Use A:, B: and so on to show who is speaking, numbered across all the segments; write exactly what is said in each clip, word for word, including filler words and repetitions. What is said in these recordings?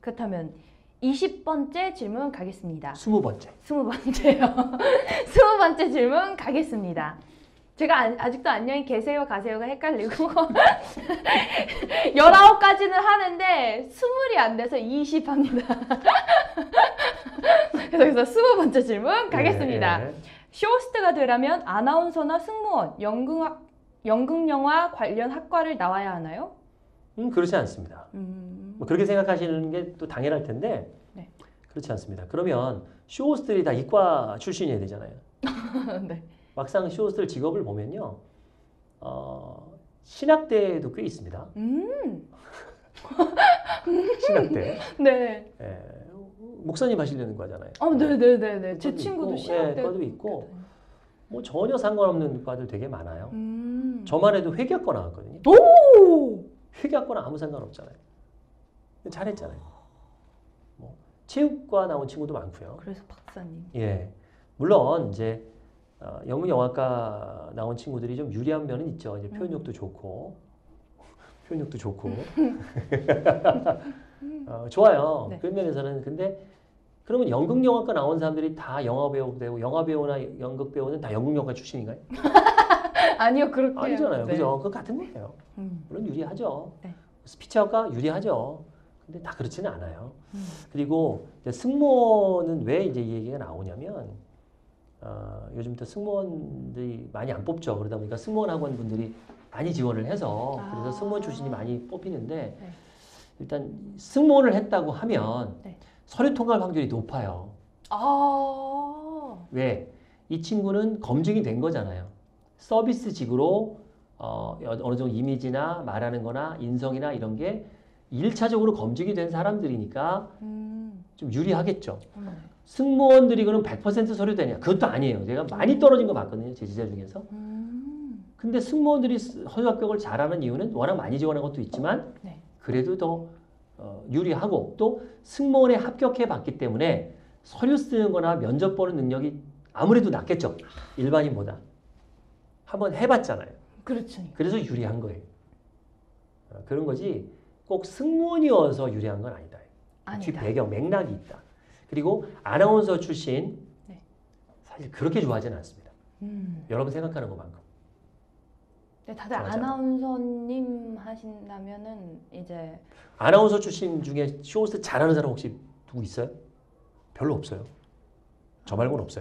A: 그렇다면 이십 번째 질문 가겠습니다.
B: 스무 번째.
A: 스무 번째요. 스무 번째 질문 가겠습니다. 제가 아, 아직도 안녕히 계세요, 가세요가 헷갈리고 열아홉 가지는 하는데 스물이 안 돼서 이십 합니다. 그래서 스무 번째 질문 가겠습니다.
B: 네, 네.
A: 쇼호스트가 되려면 아나운서나 승무원, 연극, 연극영화 관련 학과를 나와야 하나요?
B: 음, 그렇지 않습니다.
A: 음...
B: 뭐 그렇게 생각하시는 게 또 당연할 텐데
A: 네.
B: 그렇지 않습니다. 그러면 쇼호스트들이 다 이과 출신이어야 되잖아요.
A: 네.
B: 막상 쇼호스트 직업을 보면요. 어, 신학대도 꽤 있습니다.
A: 음.
B: 신학대.
A: 네.
B: 예, 목사님 하시려는 거잖아요.
A: 어, 네네네네. 제
B: 그것도
A: 친구도
B: 있고,
A: 신학대.
B: 예, 그것도 있고. 뭐 전혀 상관없는 과들 되게 많아요.
A: 음.
B: 저만 해도 회계학과 나왔거든요.
A: 오!
B: 회계학과는 아무 상관없잖아요. 잘했잖아요. 뭐 체육과 나온 친구도 많고요.
A: 그래서 박사님.
B: 예, 물론 이제 어, 영문영화과 나온 친구들이 좀 유리한 면은 있죠. 이제 표현력도 좋고 표현력도 좋고 어, 좋아요.
A: 네.
B: 그런 면에서는. 근데 그러면 연극영화과 나온 사람들이 다 영화배우 되고 영화배우나 연극배우는 다 연극영화 출신인가요?
A: 아니요, 그렇게.
B: 아니잖아요.
A: 네.
B: 그죠? 그거 같은 거예요.
A: 음.
B: 물론 유리하죠.
A: 네.
B: 스피치학과 유리하죠. 근데 다 그렇지는 않아요.
A: 음.
B: 그리고 이제 승무원은 왜 이제 이 얘기가 나오냐면 어, 요즘부터 승무원들이 많이 안 뽑죠. 그러다 보니까 승무원 학원 분들이 많이 지원을 해서
A: 아.
B: 그래서 승무원 출신이 많이 뽑히는데
A: 네.
B: 일단 승무원을 했다고 하면
A: 네.
B: 서류 통과 확률이 높아요.
A: 아.
B: 왜? 이 친구는 검증이 된 거잖아요. 서비스직으로 어, 어느 정도 이미지나 말하는 거나 인성이나 이런 게 일차적으로 검증이 된 사람들이니까
A: 음.
B: 좀 유리하겠죠.
A: 음.
B: 승무원들이 그럼 백 퍼센트 서류되냐? 그것도 아니에요. 제가 많이 떨어진 거 봤거든요. 제 지자 중에서.
A: 음.
B: 근데 승무원들이 서류 합격을 잘하는 이유는 워낙 많이 지원한 것도 있지만
A: 네.
B: 그래도 더 어, 유리하고 또 승무원에 합격해 봤기 때문에 서류 쓰는 거나 면접 보는 능력이 아무래도 낫겠죠. 일반인보다. 한번 해봤잖아요.
A: 그렇죠.
B: 그래서 유리한 거예요. 어, 그런 거지 꼭 승무원이어서 유리한 건 아니다. 뒤
A: 아니다.
B: 배경, 맥락이 있다. 그리고 아나운서 출신
A: 네.
B: 사실 그렇게 좋아하지는 않습니다.
A: 음.
B: 여러분 생각하는 것만큼.
A: 네, 다들
B: 좋아하잖아요.
A: 아나운서님 하신다면은 이제
B: 아나운서 출신 중에 쇼호스트 잘하는 사람 혹시 누구 있어요? 별로 없어요. 저 말고는 없어요.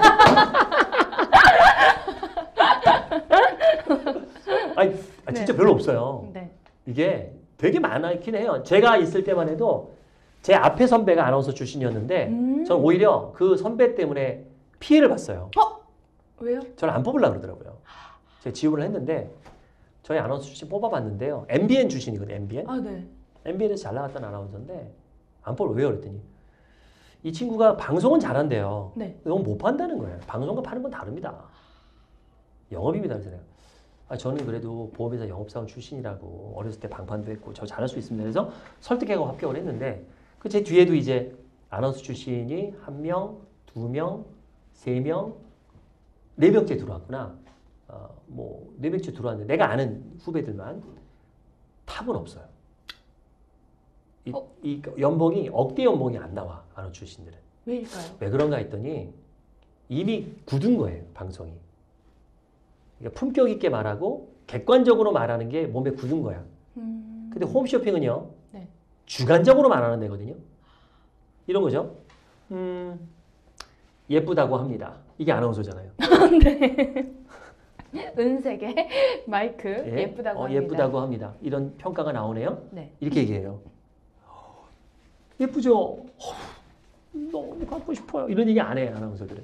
B: 아니, 아, 진짜
A: 네.
B: 별로 없어요.
A: 네.
B: 이게 되게 많긴 해요. 제가 있을 때만 해도 제 앞에 선배가 아나운서 출신이었는데
A: 음.
B: 저는 오히려 그 선배 때문에 피해를 봤어요.
A: 왜요?
B: 저는 안 뽑으려고 그러더라고요. 제가 지원을 했는데 저희 아나운서 출신 뽑아봤는데요. 엠비엔 출신이거든요. 엠비엔.
A: 아, 네.
B: 엠비엔에서 잘 나갔던 아나운서인데 안 뽑을 왜요? 그랬더니 이 친구가 방송은 잘한대요.
A: 네.
B: 너무 못 판다는 거예요. 방송과 파는 건 다릅니다. 영업입니다. 그래서 내가 아, 저는 그래도 보험회사 영업사원 출신이라고 어렸을 때 방판도 했고 저 잘할 수 있습니다. 그래서 설득해서 합격을 했는데 그 제 뒤에도 이제 아나운서 출신이 한 명, 두 명, 세 명, 네 명째 들어왔구나. 어, 뭐 네 명째 들어왔는데 내가 아는 후배들만 탑은 없어요. 이,
A: 어?
B: 이 연봉이 억대 연봉이 안 나와 아나운서 출신들은.
A: 왜일까요?
B: 왜 그런가 했더니 이미 굳은 거예요 방송이. 그러니까 품격 있게 말하고 객관적으로 말하는 게 몸에 굳은 거야.
A: 음.
B: 근데 홈쇼핑은요.
A: 네.
B: 주관적으로 말하는 데거든요. 이런 거죠. 음, 예쁘다고 합니다. 이게 아나운서잖아요.
A: 네. 은색의 마이크
B: 예?
A: 예? 쁘다고
B: 어,
A: 합니다.
B: 예쁘다고 합니다. 이런 평가가 나오네요.
A: 네.
B: 이렇게 얘기해요. 예쁘죠? 어, 너무 갖고 싶어요. 이런 얘기 안 해요. 아나운서들은.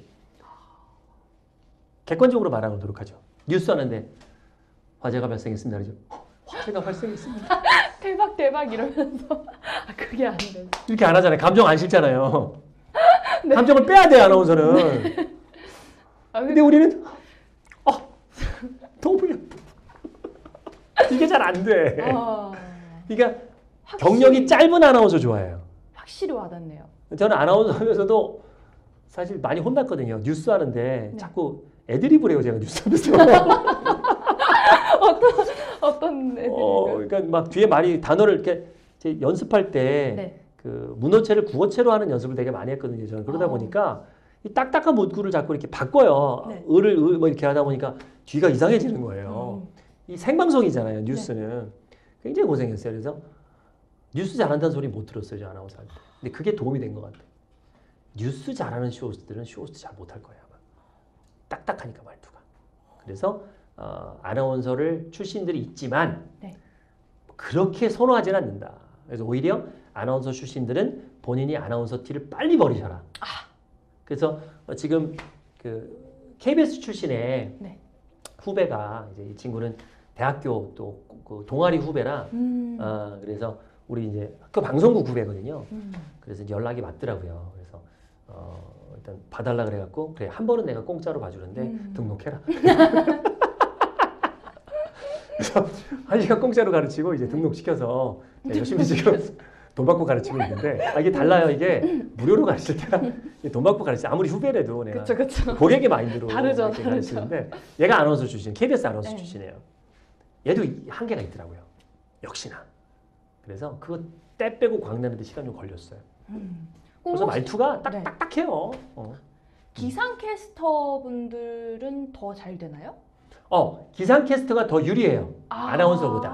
B: 객관적으로 말하는 노력하죠. 뉴스 하는데 화재가 발생했습니다. 그러죠. 어, 화재가 발생했습니다.
A: 대박 대박 이러면서 아 그게 안 돼.
B: 이렇게 안 하잖아요. 감정 안 싫잖아요.
A: 네.
B: 감정을 빼야 돼요. 아나운서는.
A: 네. 아,
B: 근데 우리는 어, 너무 예뻐. 이게 잘 안 돼.
A: 아,
B: 그러니까
A: 확실히,
B: 경력이 짧은 아나운서 좋아해요.
A: 확실히 와닿네요.
B: 저는 아나운서에서도 사실 많이 혼났거든요. 뉴스 하는데
A: 네.
B: 자꾸 애드립을 해요. 제가 뉴스 하면서.
A: 어떤 어떤 애들이
B: 어, 그러니까 막 뒤에 많이 단어를 이렇게 제 연습할 때
A: 네.
B: 그 문어체를 국어체로 하는 연습을 되게 많이 했거든요. 저는 그러다
A: 어.
B: 보니까 이 딱딱한 문구를 자꾸 이렇게 바꿔요.
A: 네.
B: 을을 을 뭐 이렇게 하다 보니까 뒤가 이상해지는 거예요.
A: 음.
B: 이 생방송이잖아요. 뉴스는 굉장히 고생했어요. 그래서 뉴스 잘한다는 소리 못 들었어요. 저 아나운서한테. 근데 그게 도움이 된 것 같아요. 뉴스 잘하는 쇼호스트들은 쇼호스트 잘 못할 거예요. 아마. 딱딱하니까 말투가. 그래서 어, 아나운서를 출신들이 있지만
A: 네.
B: 그렇게 선호하지는 않는다. 그래서 오히려 아나운서 출신들은 본인이 아나운서 티를 빨리 버리셔라.
A: 아.
B: 그래서 어, 지금 그 케이비에스 출신의
A: 네.
B: 후배가 이제 이 친구는 대학교 또 그 동아리 후배라
A: 음.
B: 어, 그래서 우리 이제 학교 방송국 후배거든요.
A: 음.
B: 그래서 이제 연락이 맞더라고요. 그래서 어, 일단 봐달라 그래갖고 그래 한 번은 내가 공짜로 봐주는데
A: 음.
B: 등록해라. 그래서 한 시간 공짜로 가르치고 이제 등록시켜서 열심히 지금 돈 받고 가르치고 있는데 아, 이게 달라요. 이게 무료로 가르칠 때랑 돈 받고 가르치 아무리 후배라도 내가
A: 그쵸 그쵸.
B: 고객의 마인드로
A: 다르죠,
B: 이렇게
A: 다르죠.
B: 가르치는데 얘가 아나운서 출신, 케이비에스 아나운서
A: 네.
B: 출신이에요. 얘도 이- 한계가 있더라고요. 역시나. 그래서 그거 때 빼고 광내는데 시간 좀 걸렸어요.
A: 음.
B: 그래서
A: 혹시
B: 말투가 딱,
A: 네.
B: 딱딱해요. 어.
A: 기상캐스터 분들은 더 잘 되나요?
B: 어, 기상캐스터가 더 유리해요. 아나운서보다.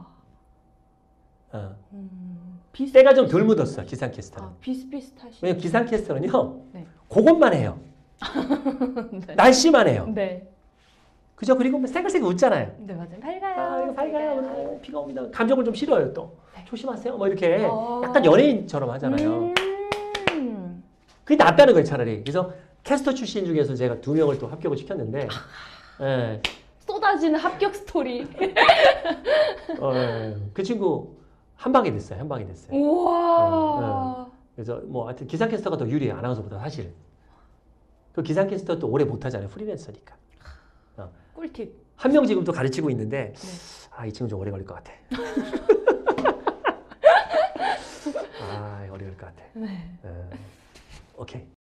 B: 어.
A: 음. 비슷
B: 때가 좀 덜 묻었어, 기상캐스터는.
A: 아, 비슷비슷하시.
B: 왜냐면 기상캐스터는요,
A: 네.
B: 그것만 해요.
A: 네.
B: 날씨만 해요.
A: 네.
B: 그죠? 그리고 뭐 새글새글 웃잖아요.
A: 네 맞아요. 밝아요.
B: 아, 이거 밝아요. 오늘 비가 옵니다. 감정을 좀 실어요, 또.
A: 네.
B: 조심하세요. 뭐 이렇게
A: 어.
B: 약간 연예인처럼 하잖아요.
A: 음.
B: 그게 낫다는 거예요, 차라리. 그래서 캐스터 출신 중에서 제가 두 명을 또 합격을 시켰는데, 예,
A: 쏟아지는 합격 스토리.
B: 어, 예, 그 친구 한 방에 됐어요. 한 방에 됐어요.
A: 우와.
B: 그래서 뭐 하여튼 기상캐스터가 더 유리해요. 아나운서보다 사실. 그 기상캐스터 또 오래 못하잖아요. 프리랜서니까.
A: 꿀팁.
B: 한 명 지금 또 가르치고 있는데
A: 네.
B: 아, 이 친구 좀 오래 걸릴 것 같아. 아, 오래 걸릴 것 같아.
A: 네.
B: 예. 오케이.